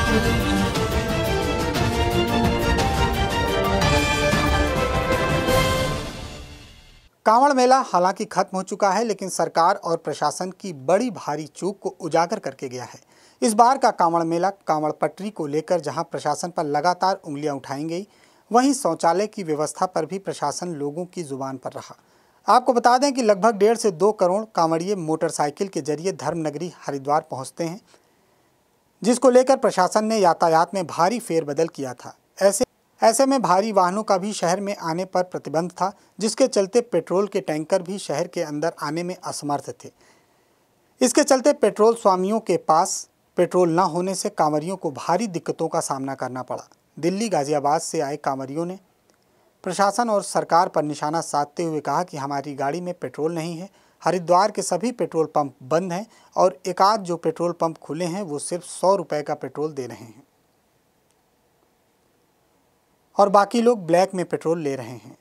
कांवड़ मेला हालांकि खत्म हो चुका है, लेकिन सरकार और प्रशासन की बड़ी भारी चूक को उजागर करके गया है। इस बार का कांवड़ मेला कांवड़ पटरी को लेकर जहां प्रशासन पर लगातार उंगलियां उठाई गई, वहीं शौचालय की व्यवस्था पर भी प्रशासन लोगों की जुबान पर रहा। आपको बता दें कि लगभग 1.5 से 2 करोड़ कांवड़िये मोटरसाइकिल के जरिए धर्मनगरी हरिद्वार पहुँचते हैं, जिसको लेकर प्रशासन ने यातायात में भारी फेरबदल किया था। ऐसे में भारी वाहनों का भी शहर में आने पर प्रतिबंध था, जिसके चलते पेट्रोल के टैंकर भी शहर के अंदर आने में असमर्थ थे। इसके चलते पेट्रोल स्वामियों के पास पेट्रोल न होने से कांवरियों को भारी दिक्कतों का सामना करना पड़ा। दिल्ली गाजियाबाद से आए कांवरियों ने प्रशासन और सरकार पर निशाना साधते हुए कहा कि हमारी गाड़ी में पेट्रोल नहीं है। हरिद्वार के सभी पेट्रोल पंप बंद हैं और एक आध जो पेट्रोल पंप खुले हैं वो सिर्फ 100 रुपये का पेट्रोल दे रहे हैं और बाकी लोग ब्लैक में पेट्रोल ले रहे हैं।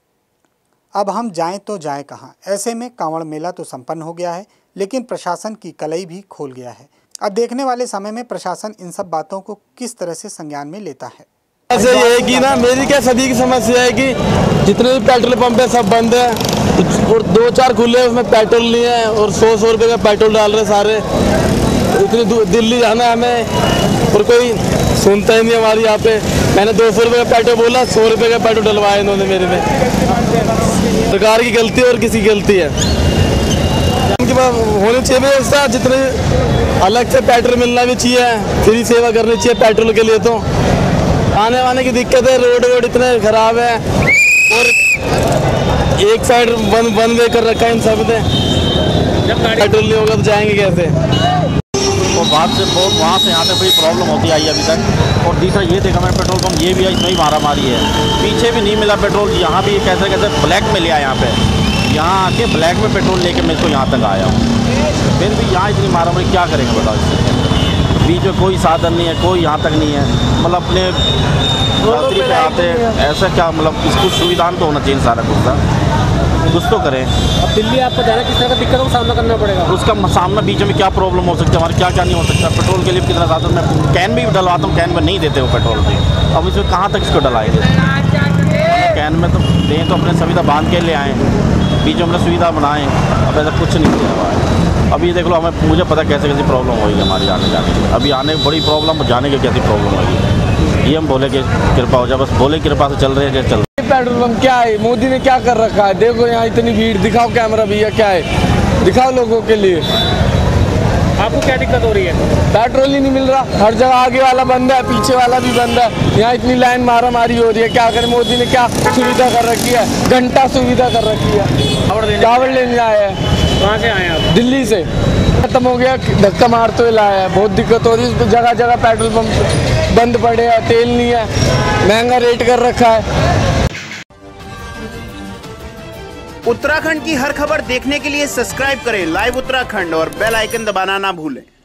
अब हम जाएं तो जाएं कहां? ऐसे में कांवड़ मेला तो संपन्न हो गया है, लेकिन प्रशासन की कलई भी खोल गया है। अब देखने वाले समय में प्रशासन इन सब बातों को किस तरह से संज्ञान में लेता है। ऐसे ये है कि ना, मेरी क्या सभी की समस्या है कि जितने भी पेट्रोल पंप है सब बंद है और 2-4 खुले हैं, उसमें पेट्रोल नहीं है और 100 रुपये का पेट्रोल डाल रहे सारे। इतनी दिल्ली जाना है हमें और कोई सुनता ही नहीं हमारी। यहाँ पे मैंने 200 रुपये का पेट्रोल बोला, 100 रुपये का पेट्रोल डलवाया इन्होंने मेरे में। सरकार की गलती है और किसी की गलती है। उनके पास होनी चाहिए व्यवस्था, जितने अलग से पेट्रोल मिलना भी चाहिए, फ्री सेवा करनी चाहिए पेट्रोल के लिए। तो आने वाने की दिक्कत है, रोड इतने खराब है और एक साइड वन वे कर रखा है इन सब ने। जब पेट्रोल नहीं होगा तो जाएंगे कैसे? और बात से बहुत वहाँ से यहाँ तक बड़ी प्रॉब्लम होती आई अभी तक। और दूसरा ये देखा मैंने पेट्रोल पंप ये भी है, इसमें ही मारामारी है। पीछे भी नहीं मिला पेट्रोल, यहाँ भी कैसे ब्लैक में लिया। यहाँ पे यहाँ आके ब्लैक में पेट्रोल लेके मैं इसको यहाँ तक आया हूँ। फिर भी यहाँ इतनी मारामारी क्या करेंगे बताओ? इससे बीच में कोई साधन नहीं है, कोई यहाँ तक नहीं है। मतलब अपने यात्री पे आते हैं, ऐसा क्या? मतलब इसको सुविधा तो होना चाहिए सारा कुछ तो करें। अब दिल्ली आपको जाना, किस तरह का दिक्कतों का सामना करना पड़ेगा? उसका सामना बीच में क्या प्रॉब्लम हो सकती है हमारे, क्या नहीं हो सकता? पेट्रोल के लिए कितना साधन, मैं कैन भी डलवाता हूँ, कैन में नहीं देते वो पेट्रोल भी। अब इसमें कहाँ तक इसको डलाएंगे? कैन में तो दें तो अपने सुविधा बांध के ले आएँ, बीच में अपने सुविधा बनाएँ। अब ऐसा कुछ नहीं किया हुआ है। अब ये देख लो, हमें मुझे पता कैसे प्रॉब्लम होगी हमारी आने जाने की। अभी आने बड़ी प्रॉब्लम, जाने की कैसी प्रॉब्लम होगी, ये हम बोले कि कृपा हो जाए, बस बोले कृपा से चल रहे हैं। चल पेट्रोल पंप क्या है? मोदी ने क्या कर रखा है? देखो यहाँ इतनी भीड़, दिखाओ कैमरा भैया क्या है, दिखाओ लोगों के लिए। आपको क्या दिक्कत हो रही है? पेट्रोल ही नहीं मिल रहा, हर जगह आगे वाला बंद है, पीछे वाला भी बंद है। यहाँ इतनी लाइन मारामारी हो रही है। क्या करें? मोदी ने क्या सुविधा कर रखी है? घंटा सुविधा कर रखी है। कावड़ लेने आए हैं। कहाँ से आए आप? दिल्ली से। खत्म हो गया, धक्का मारते हुए लाया है। बहुत दिक्कत हो रही है, जगह जगह पेट्रोल पंप बंद पड़े हैं, तेल नहीं है, महंगा रेट कर रखा है। उत्तराखंड की हर खबर देखने के लिए सब्सक्राइब करें लाइव उत्तराखंड और बेल आइकन दबाना ना भूलें।